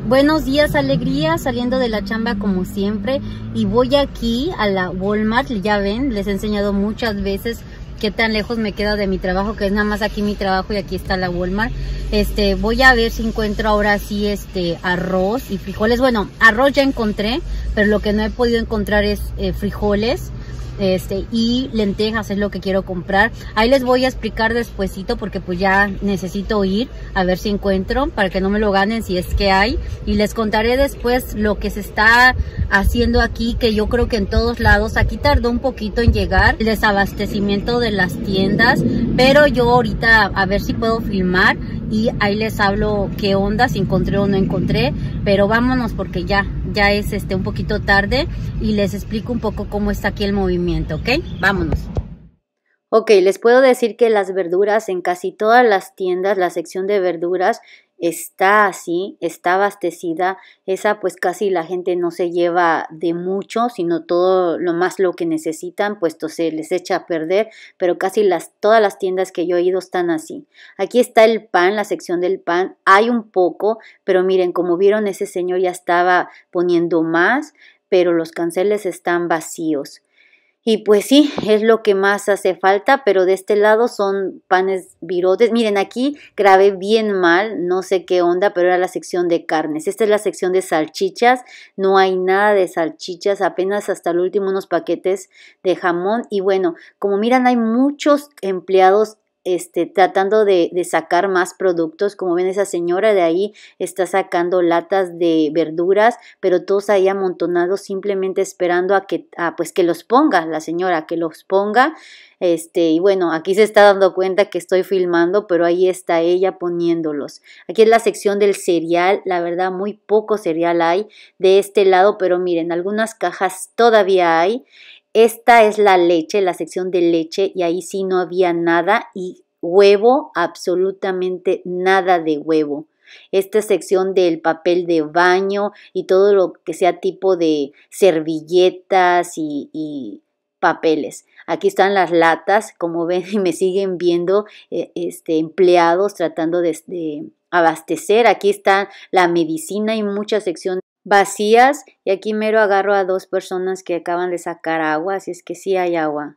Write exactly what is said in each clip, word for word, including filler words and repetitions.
Buenos días, alegría, saliendo de la chamba como siempre, y voy aquí a la Walmart. Ya ven, les he enseñado muchas veces qué tan lejos me queda de mi trabajo, que es nada más aquí mi trabajo y aquí está la Walmart. Este, voy a ver si encuentro ahora sí este arroz y frijoles. Bueno, arroz ya encontré, pero lo que no he podido encontrar es eh, frijoles. Este, y lentejas es lo que quiero comprar. Ahí les voy a explicar despuesito, porque pues ya necesito ir a ver si encuentro, para que no me lo ganen si es que hay. Y les contaré después lo que se está haciendo aquí, que yo creo que en todos lados. Aquí tardó un poquito en llegar el desabastecimiento de las tiendas, pero yo ahorita a ver si puedo filmar y ahí les hablo qué onda, si encontré o no encontré. Pero vámonos, porque ya ya es este un poquito tarde, y les explico un poco cómo está aquí el movimiento, ¿ok? Vámonos. Ok, les puedo decir que las verduras en casi todas las tiendas, la sección de verduras está así, está abastecida. Esa pues casi la gente no se lleva de mucho, sino todo lo más lo que necesitan, puesto se les echa a perder, pero casi las, todas las tiendas que yo he ido están así. Aquí está el pan, la sección del pan, hay un poco, pero miren, como vieron, ese señor ya estaba poniendo más, pero los canceles están vacíos. Y pues sí, es lo que más hace falta, pero de este lado son panes virotes. Miren, aquí grabé bien mal, no sé qué onda, pero era la sección de carnes. Esta es la sección de salchichas, no hay nada de salchichas, apenas hasta el último unos paquetes de jamón. Y bueno, como miran, hay muchos empleados Este, tratando de, de sacar más productos. Como ven, esa señora de ahí está sacando latas de verduras, pero todos ahí amontonados, simplemente esperando a que, a, pues que los ponga la señora, que los ponga. Este, y bueno, aquí se está dando cuenta que estoy filmando, pero ahí está ella poniéndolos. Aquí es la sección del cereal, la verdad muy poco cereal hay de este lado, pero miren, algunas cajas todavía hay. Esta es la leche, la sección de leche, y ahí sí no había nada. Y huevo, absolutamente nada de huevo. Esta sección del papel de baño y todo lo que sea tipo de servilletas y, y papeles. Aquí están las latas, como ven, y me siguen viendo eh, este, empleados tratando de, de abastecer. Aquí está la medicina y muchas secciones vacías, y aquí mero agarro a dos personas que acaban de sacar agua, así es que sí hay agua.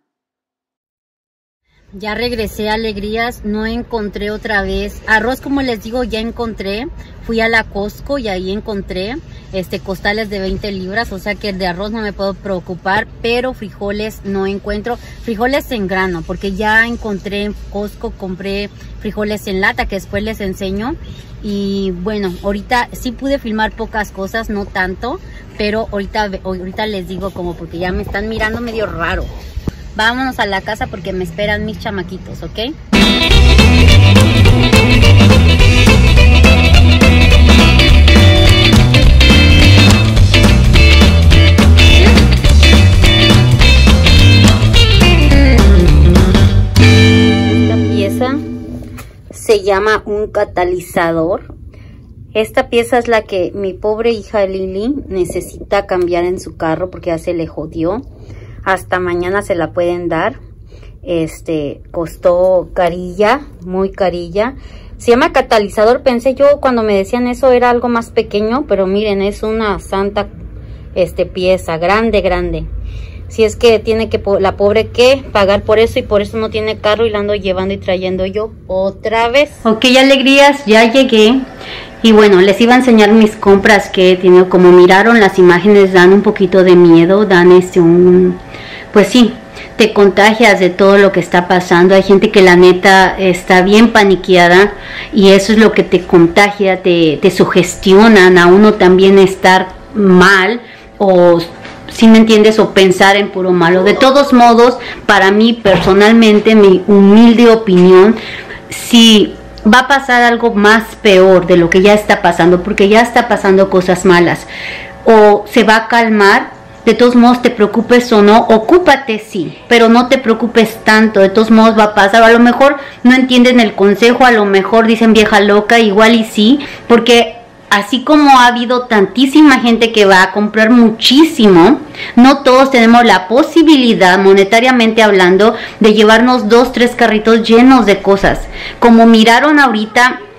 Ya regresé, alegrías, no encontré otra vez arroz, como les digo, ya encontré. Fui a la Costco y ahí encontré este costales de veinte libras, o sea que de arroz no me puedo preocupar, pero frijoles no encuentro. Frijoles en grano, porque ya encontré en Costco, compré frijoles en lata, que después les enseño. Y bueno, ahorita sí pude filmar pocas cosas, no tanto, pero ahorita, ahorita les digo como, porque ya me están mirando medio raro. Vámonos a la casa porque me esperan mis chamaquitos, ¿ok? Esta pieza se llama un catalizador. Esta pieza es la que mi pobre hija Lili necesita cambiar en su carro porque ya se le jodió. Hasta mañana se la pueden dar. Este, costó carilla, muy carilla. Se llama catalizador. Pensé yo cuando me decían eso era algo más pequeño, pero miren, es una santa este, pieza, grande, grande. Si es que tiene que la pobre que pagar por eso, y por eso no tiene carro y la ando llevando y trayendo yo otra vez. Ok, alegrías, ya llegué. Y bueno, les iba a enseñar mis compras que he tenido. Como miraron, las imágenes dan un poquito de miedo, dan este un... Pues sí, te contagias de todo lo que está pasando. Hay gente que la neta está bien paniqueada y eso es lo que te contagia, te, te sugestionan a uno también estar mal, o si me entiendes, o pensar en puro malo. De todos modos, para mí personalmente, mi humilde opinión, si va a pasar algo más peor de lo que ya está pasando, porque ya está pasando cosas malas, o se va a calmar, de todos modos te preocupes o no, ocúpate sí, pero no te preocupes tanto, de todos modos va a pasar. A lo mejor no entienden el consejo, a lo mejor dicen vieja loca, igual y sí, porque así como ha habido tantísima gente que va a comprar muchísimo, no todos tenemos la posibilidad, monetariamente hablando, de llevarnos dos, tres carritos llenos de cosas. Como miraron ahorita,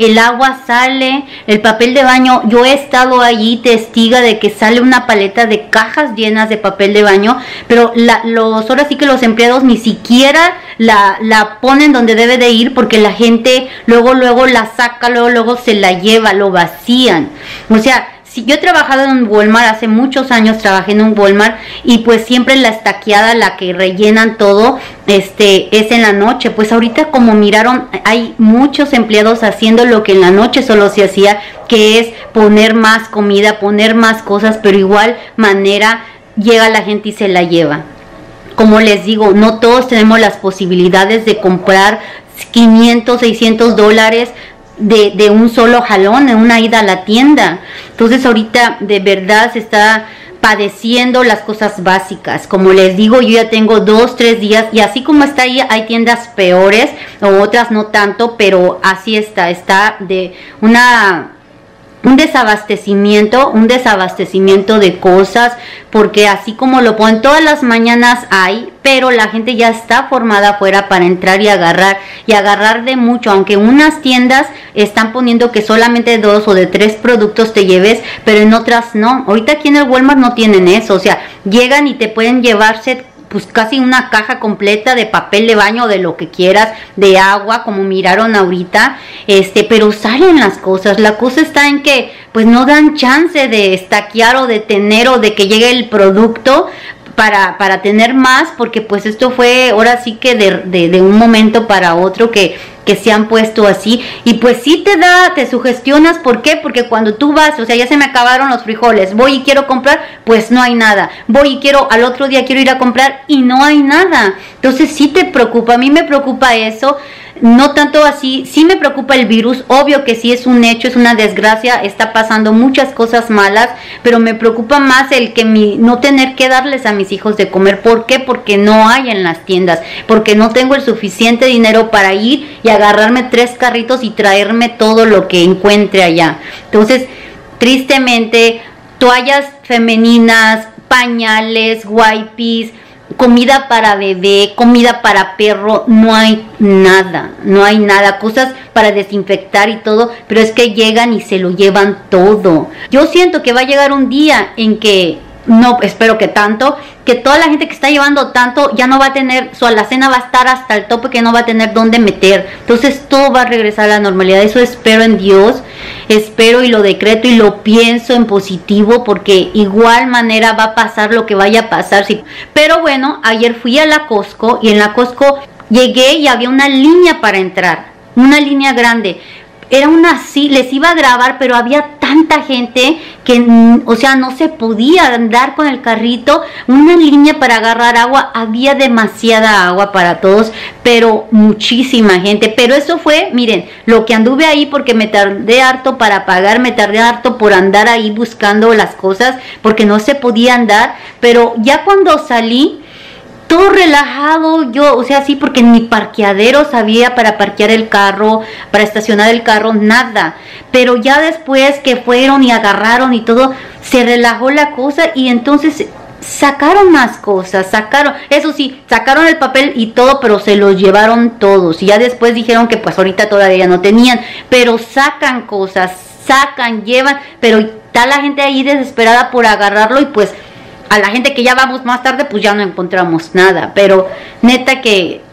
el agua sale, el papel de baño, yo he estado allí testiga de que sale una paleta de cajas llenas de papel de baño, pero la, los, ahora sí que los empleados ni siquiera la, la ponen donde debe de ir, porque la gente luego, luego la saca, luego, luego se la lleva, lo vacían. O sea, si yo he trabajado en un Walmart, hace muchos años trabajé en un Walmart, y pues siempre la estaqueada, la que rellenan todo, este, es en la noche. Pues ahorita, como miraron, hay muchos empleados haciendo lo que en la noche solo se hacía, que es poner más comida, poner más cosas, pero igual manera llega la gente y se la lleva. Como les digo, no todos tenemos las posibilidades de comprar quinientos, seiscientos dólares De, de un solo jalón, en una ida a la tienda. Entonces ahorita de verdad se está padeciendo las cosas básicas. Como les digo, yo ya tengo dos, tres días, y así como está ahí, hay tiendas peores, o otras no tanto, pero así está, está de una... un desabastecimiento, un desabastecimiento de cosas, porque así como lo ponen todas las mañanas hay, pero la gente ya está formada afuera para entrar y agarrar, y agarrar de mucho, aunque unas tiendas están poniendo que solamente dos o de tres productos te lleves, pero en otras no. Ahorita aquí en el Walmart no tienen eso, o sea, llegan y te pueden llevarse pues casi una caja completa de papel de baño, de lo que quieras, de agua, como miraron ahorita, este, pero salen las cosas. La cosa está en que pues no dan chance de estaquear o de tener, o de que llegue el producto para, para tener más, porque pues esto fue ahora sí que de, de, de un momento para otro que, que se han puesto así, y pues sí te da, te sugestionas. ¿Por qué? Porque cuando tú vas, o sea, ya se me acabaron los frijoles, voy y quiero comprar, pues no hay nada, voy y quiero, al otro día quiero ir a comprar y no hay nada. Entonces sí te preocupa, a mí me preocupa eso. No tanto así, sí me preocupa el virus, obvio que sí es un hecho, es una desgracia, está pasando muchas cosas malas, pero me preocupa más el que mi, no tener que darles a mis hijos de comer. ¿Por qué? Porque no hay en las tiendas, porque no tengo el suficiente dinero para ir y agarrarme tres carritos y traerme todo lo que encuentre allá. Entonces, tristemente, toallas femeninas, pañales, wipes, comida para bebé, comida para perro, no hay nada, no hay nada, cosas para desinfectar y todo, pero es que llegan y se lo llevan todo. Yo siento que va a llegar un día en que, no, espero que tanto, que toda la gente que está llevando tanto ya no va a tener, su alacena va a estar hasta el tope, que no va a tener dónde meter. Entonces todo va a regresar a la normalidad. Eso espero en Dios, espero y lo decreto y lo pienso en positivo, porque igual manera va a pasar lo que vaya a pasar. Sí. Pero bueno, ayer fui a la Costco, y en la Costco llegué y había una línea para entrar, una línea grande. Era una así, les iba a grabar, pero había tanta gente que, o sea, no se podía andar con el carrito. Una línea para agarrar agua, había demasiada agua para todos, pero muchísima gente. Pero eso fue, miren, lo que anduve ahí, porque me tardé harto para pagar, me tardé harto por andar ahí buscando las cosas, porque no se podía andar. Pero ya cuando salí, todo relajado, yo, o sea, sí, porque ni parqueadero sabía para parquear el carro, para estacionar el carro, nada. Pero ya después que fueron y agarraron y todo, se relajó la cosa, y entonces sacaron más cosas, sacaron, eso sí, sacaron el papel y todo, pero se los llevaron todos. Y ya después dijeron que pues ahorita todavía no tenían, pero sacan cosas, sacan, llevan, pero está la gente ahí desesperada por agarrarlo, y pues a la gente que ya vamos más tarde, pues ya no encontramos nada. Pero neta que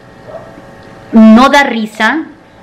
no da risa,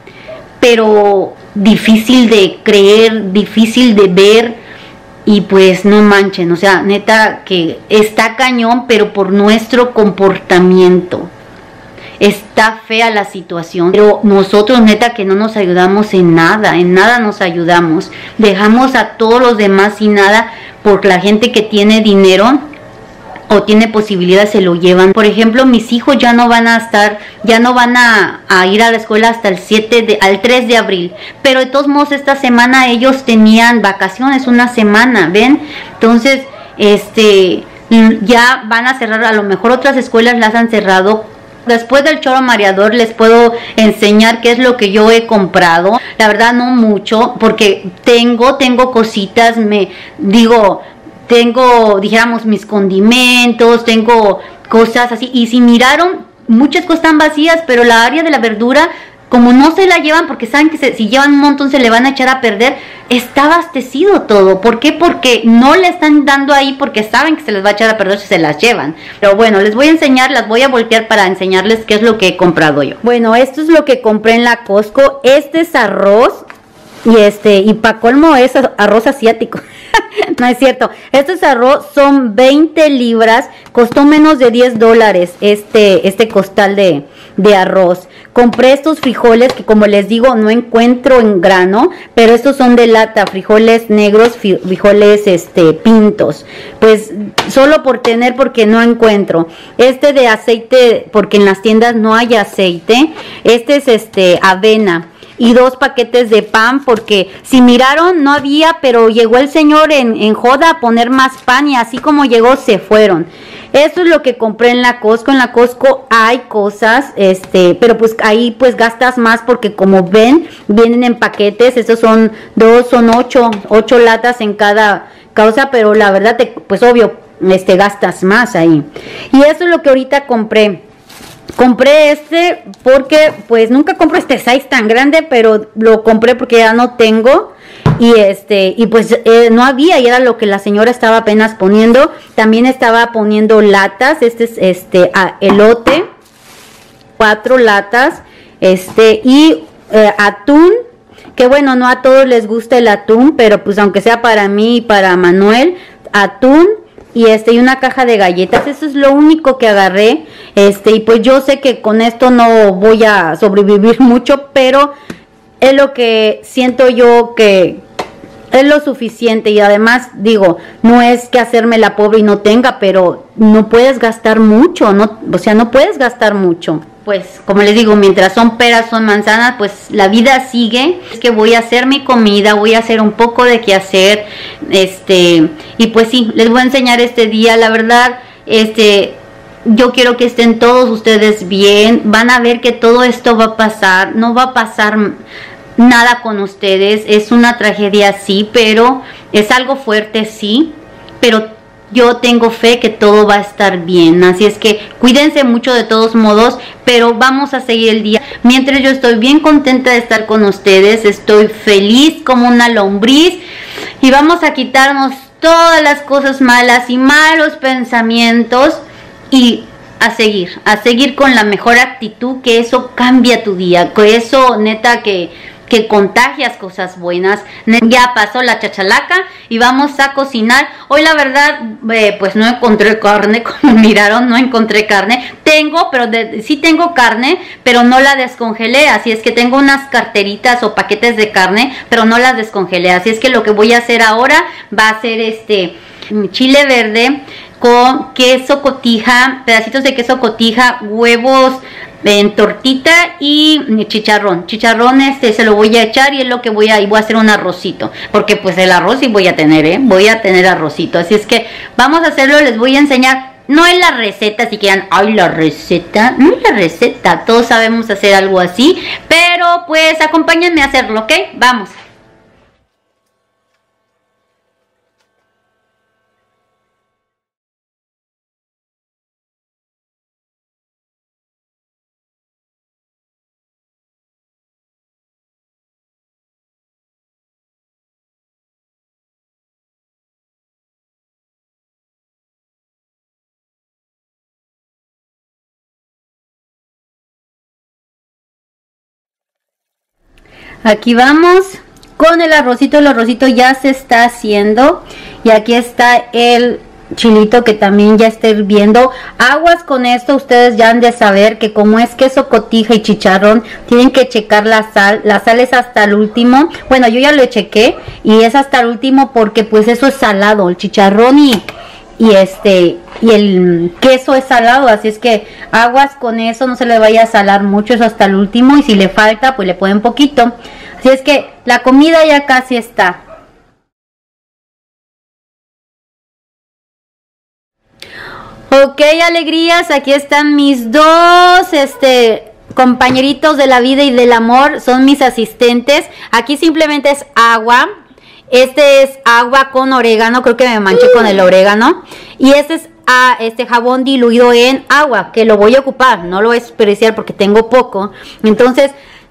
pero difícil de creer, difícil de ver, y pues no manchen, o sea, neta que está cañón, pero por nuestro comportamiento. Está fea la situación, pero nosotros neta que no nos ayudamos en nada, en nada nos ayudamos. Dejamos a todos los demás sin nada, porque la gente que tiene dinero o tiene posibilidades se lo llevan. Por ejemplo, mis hijos ya no van a estar, ya no van a, a ir a la escuela hasta el siete de, al tres de abril, pero de todos modos esta semana ellos tenían vacaciones, una semana, ¿ven? Entonces, este, ya van a cerrar, a lo mejor otras escuelas las han cerrado. Después del choro mareador les puedo enseñar qué es lo que yo he comprado. La verdad no mucho, porque tengo, tengo cositas, me digo, tengo, dijéramos, mis condimentos, tengo cosas así. Y si miraron, muchas cosas están vacías, pero la área de la verdura como no se la llevan porque saben que se, si llevan un montón se le van a echar a perder, está abastecido todo. ¿Por qué? Porque no le están dando ahí porque saben que se les va a echar a perder si se las llevan. Pero bueno, les voy a enseñar, las voy a voltear para enseñarles qué es lo que he comprado yo. Bueno, esto es lo que compré en la Costco. Este es arroz y este, y pa' colmo es arroz asiático. No es cierto, estos arroz son veinte libras, costó menos de diez dólares este, este costal de, de arroz. Compré estos frijoles que, como les digo, no encuentro en grano, pero estos son de lata, frijoles negros, frijoles este, pintos, pues solo por tener, porque no encuentro. Este de aceite, porque en las tiendas no hay aceite. Este es este avena. Y dos paquetes de pan, porque si miraron no había, pero llegó el señor en, en joda a poner más pan y así como llegó se fueron. Esto es lo que compré en la Costco. En la Costco hay cosas, este, pero pues ahí pues gastas más porque como ven, vienen en paquetes. Estos son dos, son ocho, ocho latas en cada cosa, pero la verdad, te, pues obvio, este, gastas más ahí. Y eso es lo que ahorita compré. Compré este porque pues nunca compro este size tan grande, pero lo compré porque ya no tengo. Y este, y pues eh, no había, y era lo que la señora estaba apenas poniendo. También estaba poniendo latas. Este es este a, elote, cuatro latas, este, y eh, atún, que bueno, no a todos les gusta el atún, pero pues aunque sea para mí y para Manuel, atún. Y este, y una caja de galletas. Eso es lo único que agarré. Este, y pues yo sé que con esto no voy a sobrevivir mucho, pero es lo que siento yo que es lo suficiente. Y además, digo, no es que hacerme la pobre y no tenga, pero no puedes gastar mucho, no, o sea, no puedes gastar mucho. Pues, como les digo, mientras son peras, son manzanas, pues la vida sigue. Es que voy a hacer mi comida, voy a hacer un poco de qué hacer, este, y pues sí, les voy a enseñar este día, la verdad, este, yo quiero que estén todos ustedes bien, van a ver que todo esto va a pasar, no va a pasar nada con ustedes, es una tragedia sí, pero es algo fuerte sí, pero yo tengo fe que todo va a estar bien, así es que cuídense mucho de todos modos, pero vamos a seguir el día. Mientras yo estoy bien contenta de estar con ustedes, estoy feliz como una lombriz y vamos a quitarnos todas las cosas malas y malos pensamientos y a seguir, a seguir con la mejor actitud, que eso cambia tu día, que eso neta que... que contagias cosas buenas. Ya pasó la chachalaca y vamos a cocinar. Hoy la verdad eh, pues no encontré carne, como miraron, no encontré carne. Tengo, pero de, sí tengo carne, pero no la descongelé, así es que tengo unas carteritas o paquetes de carne, pero no las descongelé, así es que lo que voy a hacer ahora va a ser este chile verde con queso cotija, pedacitos de queso cotija, huevos en tortita y chicharrón. Chicharrón este se lo voy a echar y es lo que voy a, y voy a hacer un arrocito, porque pues el arroz sí voy a tener, eh, voy a tener arrocito, así es que vamos a hacerlo, les voy a enseñar. No es la receta, si quieran, ay la receta, no es la receta, todos sabemos hacer algo así, pero pues acompáñenme a hacerlo, ¿ok? Vamos. Aquí vamos con el arrocito. El arrocito ya se está haciendo y aquí está el chilito que también ya está hirviendo. Aguas con esto, ustedes ya han de saber que como es queso cotija y chicharrón, tienen que checar la sal. La sal es hasta el último. Bueno, yo ya lo chequé y es hasta el último porque pues eso es salado, el chicharrón y... y este y el queso es salado, así es que aguas con eso, no se le vaya a salar mucho, eso hasta el último, y si le falta pues le ponen poquito, así es que la comida ya casi está. Ok, alegrías, aquí están mis dos este compañeritos de la vida y del amor, son mis asistentes. Aquí simplemente es agua. Este es agua con orégano, creo que me manché con el orégano. Y este es ah, este jabón diluido en agua, que lo voy a ocupar, no lo voy a desperdiciar porque tengo poco. Entonces,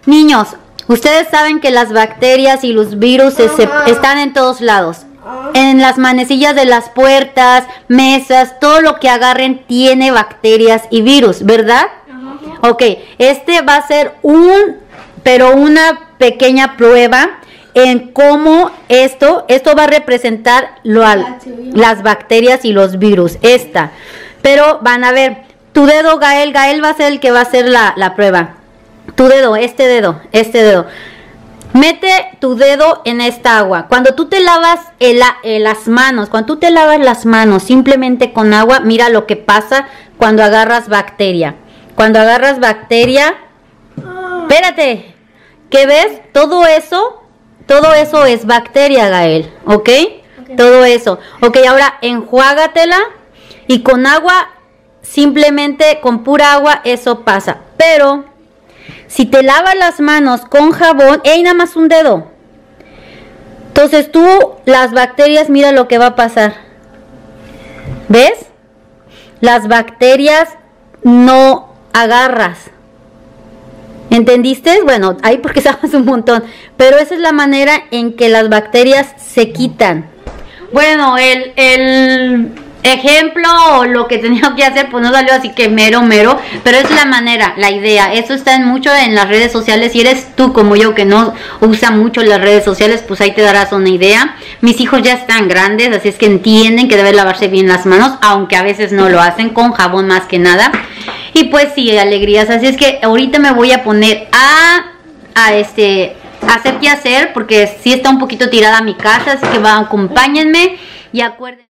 Niños, ustedes saben que las bacterias y los virus se- se- están en todos lados. En las manecillas de las puertas, mesas, todo lo que agarren tiene bacterias y virus, ¿verdad? Ok, este va a ser un, pero una pequeña prueba en cómo esto, esto va a representar lo, al- las bacterias y los virus, esta. Pero van a ver, tu dedo, Gael, Gael va a ser el que va a hacer la, la prueba. Tu dedo, este dedo, este dedo. Mete tu dedo en esta agua. Cuando tú te lavas el, eh, las manos, cuando tú te lavas las manos simplemente con agua, mira lo que pasa cuando agarras bacteria. Cuando agarras bacteria, espérate, ¿qué ves? Todo eso, todo eso es bacteria, Gael, ¿ok? Okay. Todo eso. Ok, ahora enjuágatela y con agua, simplemente con pura agua, eso pasa. Pero si te lavas las manos con jabón, ¡ey! Nada más un dedo. Entonces tú, las bacterias, mira lo que va a pasar. ¿Ves? Las bacterias no agarras. ¿Entendiste? Bueno, ahí porque sabes un montón. Pero esa es la manera en que las bacterias se quitan. Bueno, el, el ejemplo o lo que tenía que hacer pues no salió así que mero mero, pero es la manera, la idea. Eso está en mucho en las redes sociales. Si eres tú como yo que no usa mucho las redes sociales, pues ahí te darás una idea. Mis hijos ya están grandes, así es que entienden que deben lavarse bien las manos, aunque a veces no lo hacen, con jabón más que nada. Y pues sí, alegrías. Así es que ahorita me voy a poner a, a este a hacer qué hacer, porque sí está un poquito tirada mi casa, así que va, acompáñenme y acuérdense.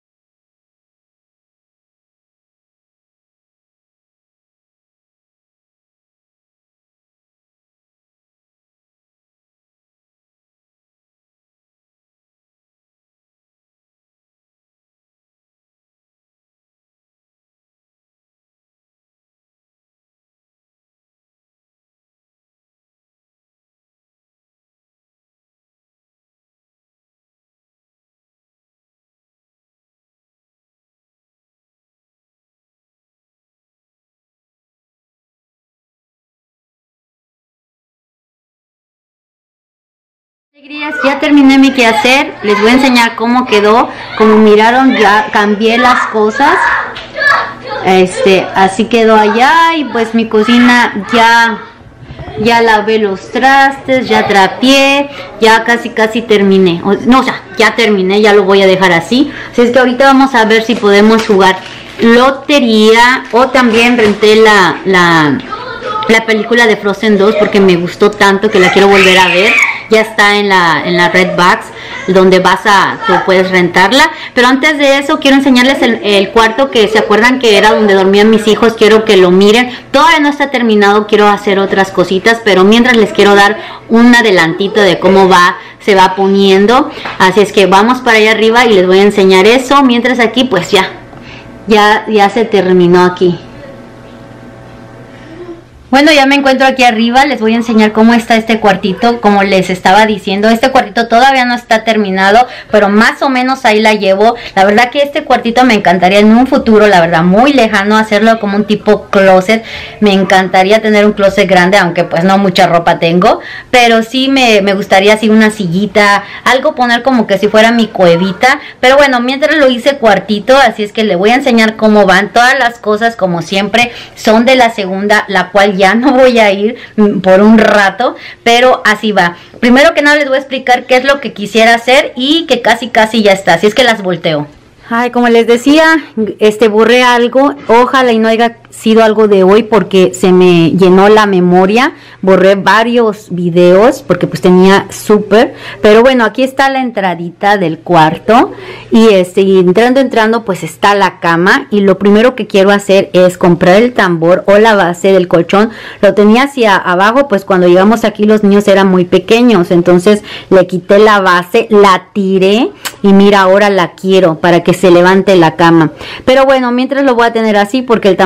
Alegrías, ya terminé mi quehacer, les voy a enseñar cómo quedó. Como miraron, ya cambié las cosas, este, así quedó allá. Y pues mi cocina ya, ya lavé los trastes, ya trapié, ya casi casi terminé, o, no, o sea, ya terminé, ya lo voy a dejar así. Así es que ahorita vamos a ver si podemos jugar lotería, o también renté la, la, la película de Frozen dos porque me gustó tanto que la quiero volver a ver. Ya está en la, en la Redbox, donde vas a, tú puedes rentarla. Pero antes de eso quiero enseñarles el, el cuarto que se acuerdan que era donde dormían mis hijos. Quiero que lo miren. Todavía no está terminado, quiero hacer otras cositas, pero mientras les quiero dar un adelantito de cómo va, se va poniendo. Así es que vamos para allá arriba y les voy a enseñar eso. Mientras aquí pues ya, ya, ya se terminó aquí. Bueno, ya me encuentro aquí arriba, les voy a enseñar cómo está este cuartito. Como les estaba diciendo, este cuartito todavía no está terminado, pero más o menos ahí la llevo. La verdad que este cuartito me encantaría en un futuro, la verdad, muy lejano, hacerlo como un tipo closet. Me encantaría tener un closet grande, aunque pues no mucha ropa tengo, pero sí me, me gustaría así una sillita, algo poner como que si fuera mi cuevita. Pero bueno, mientras lo hice cuartito, así es que le voy a enseñar cómo van. Todas las cosas, como siempre, son de la segunda, la cual ya no voy a ir por un rato, pero así va. Primero que nada les voy a explicar qué es lo que quisiera hacer y que casi casi ya está, así es que las volteo. Ay, como les decía, este borré algo, ojalá y no haya sido algo de hoy porque se me llenó la memoria. Borré varios videos porque pues tenía súper, pero bueno, aquí está la entradita del cuarto y este y entrando entrando pues está la cama. Y lo primero que quiero hacer es comprar el tambor o la base del colchón. Lo tenía hacia abajo, pues cuando llegamos aquí los niños eran muy pequeños, entonces le quité la base, la tiré y mira, ahora la quiero para que se levante la cama. Pero bueno, mientras lo voy a tener así porque el tambor ahorita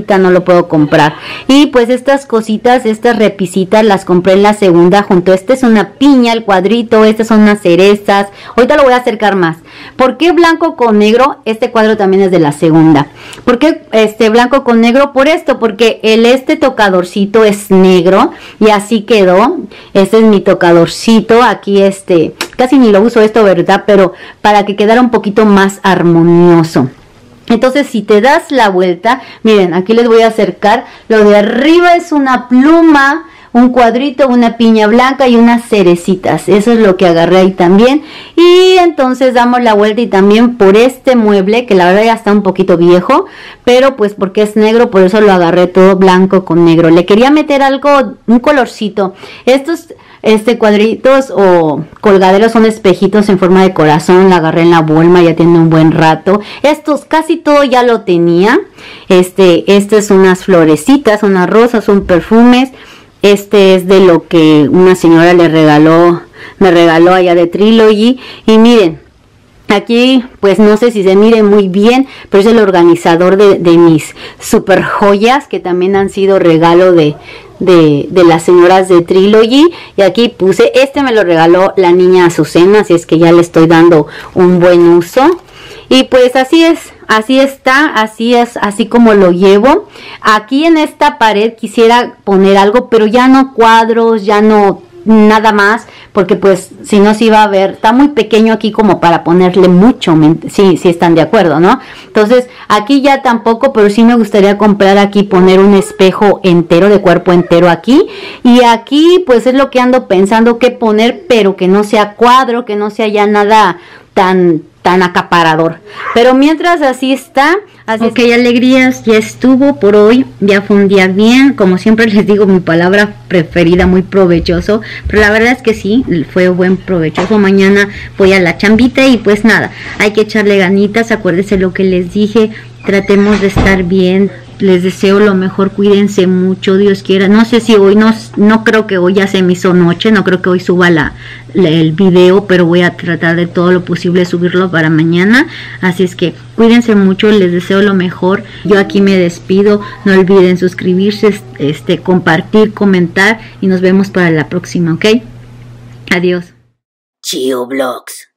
ahorita no lo puedo comprar. Y pues estas cositas, estas repisitas las compré en la segunda junto. Este es una piña, el cuadrito, estas son unas cerezas. Ahorita lo voy a acercar más. ¿Por qué blanco con negro? Este cuadro también es de la segunda. ¿Por qué este blanco con negro? Por esto, porque el este tocadorcito es negro y así quedó. Este es mi tocadorcito. Aquí este, casi ni lo uso esto, ¿verdad? Pero para que quedara un poquito más armonioso. Entonces, si te das la vuelta, miren, aquí les voy a acercar. Lo de arriba es una pluma, un cuadrito, una piña blanca y unas cerecitas. Eso es lo que agarré ahí también. Y entonces damos la vuelta y también por este mueble, que la verdad ya está un poquito viejo, pero pues porque es negro, por eso lo agarré todo blanco con negro. Le quería meter algo, un colorcito. Estos... Este cuadritos o colgaderos son espejitos en forma de corazón. La agarré en la Walmart, ya tiene un buen rato. Estos casi todo ya lo tenía. Este, este es unas florecitas, unas rosas, son perfumes. Este es de lo que una señora le regaló, me regaló allá de Trilogy. Y miren, aquí pues no sé si se mire muy bien, pero es el organizador de, de mis super joyas que también han sido regalo de... De, de las señoras de Trilogy. Y aquí puse, este me lo regaló la niña Azucena, así es que ya le estoy dando un buen uso. Y pues así es, así está, así es, así como lo llevo. Aquí en esta pared quisiera poner algo, pero ya no cuadros, ya no nada más, porque pues si no se iba a ver, está muy pequeño aquí como para ponerle mucho, sí, sí están de acuerdo, ¿no? Entonces aquí ya tampoco, pero sí me gustaría comprar aquí, poner un espejo entero, de cuerpo entero aquí, y aquí pues es lo que ando pensando qué poner, pero que no sea cuadro, que no sea ya nada tan tan acaparador, pero mientras así está. Así ok, es. Alegrías, ya estuvo por hoy, ya fue un día bien, como siempre les digo, mi palabra preferida, muy provechoso, pero la verdad es que sí, fue buen provechoso. Mañana voy a la chambita y pues nada, hay que echarle ganitas, acuérdense lo que les dije, tratemos de estar bien. Les deseo lo mejor, cuídense mucho, Dios quiera. No sé si hoy, no, no creo que hoy ya se me hizo noche, no creo que hoy suba la, la, el video, pero voy a tratar de todo lo posible subirlo para mañana. Así es que cuídense mucho, les deseo lo mejor. Yo aquí me despido, no olviden suscribirse, este, compartir, comentar y nos vemos para la próxima, ¿ok? Adiós. Chio Vlogs.